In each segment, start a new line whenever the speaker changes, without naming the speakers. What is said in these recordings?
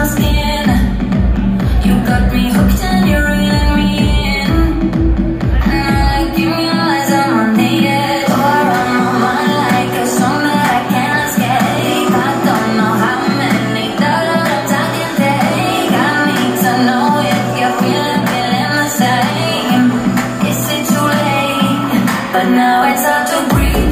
skin. You got me hooked and you're reeling me in. And I give me eyes, I'm on the edge. You're on my mind like a song that I can't escape. I don't know how many times I can take. I need to know if you're feeling the same. Is it too late? But now it's hard to breathe.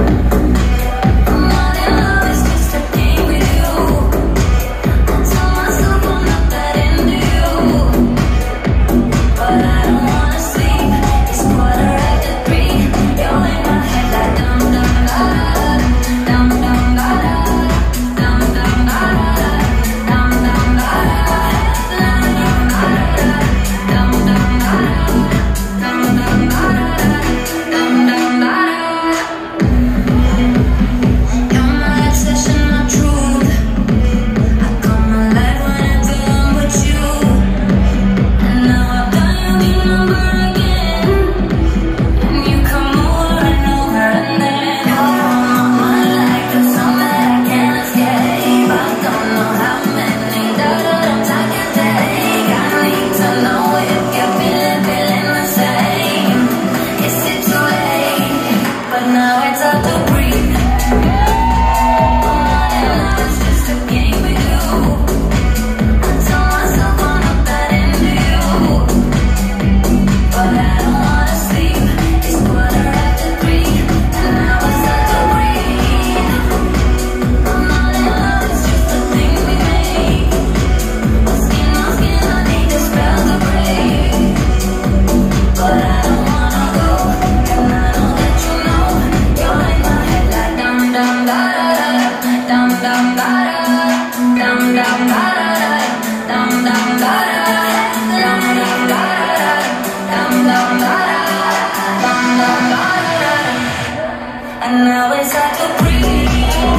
And now it's hard to breathe.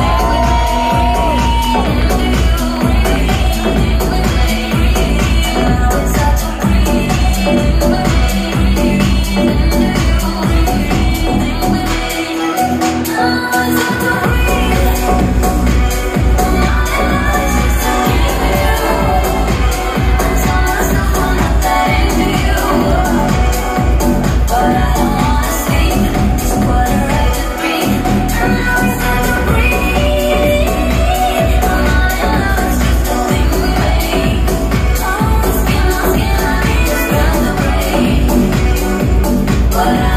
Now it's hard to breathe. But